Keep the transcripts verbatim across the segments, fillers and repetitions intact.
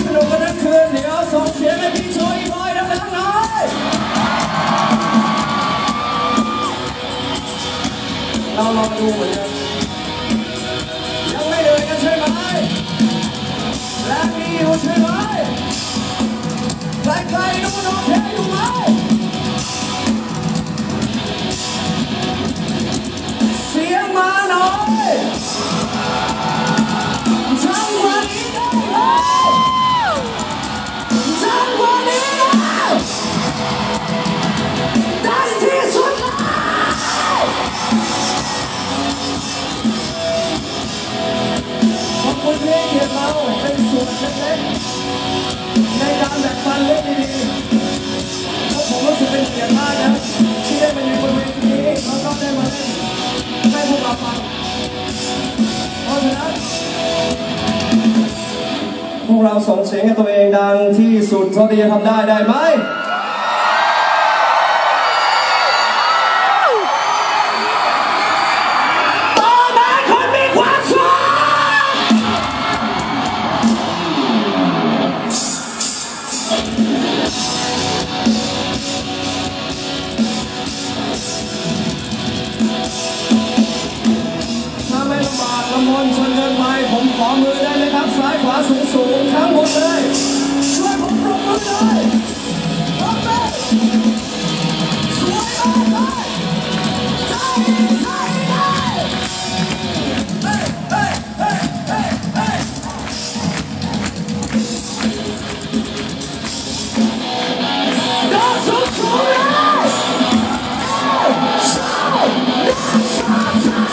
นุกกันทั้งคืนเดี๋ยวส่งเสียงให้พี่โจอีบอยดังๆหน่อยเราลองดูเหมือนกันยังไม่เหนื่อยกันใช่ไหมแรงดีอยู่ใช่ไหมใครๆดูน้องแค่อยู่ไหมเสียงมาหน่อยจังหวะนี้ได้เลยจังหวะนี้ได้ที่สุดแล้วขอบคุณที่เกียรติเราเป็นส่วนเล็กๆในการแบ่งปันเรื่องดีๆเพราะผมรู้สึกเป็นเกียรติมากนะที่ได้มาอยู่บนเวทีนี้แล้วก็ได้มาเล่นให้พวกเราฟังเพราะฉะนั้นพวกเราส่งเสียงให้ตัวเองดังที่สุดเท่าที่จะทำได้ได้ไหมต่อมาคนมีความสุขถ้าไม่ลำบากลำบนจนเกินไปผมขอมือได้ไหมครับซ้ายขวาสูงสูงทั้งหมดเลยช่วยผมปรบมือหน่อยโอเคสวยมากเลยใจใจเลยเฮ้ยเฮ้ยเฮ้ยเฮ้ยเฮ้ยโดนสูงสูงเลยชอบชอบชอบ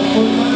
คุณมาก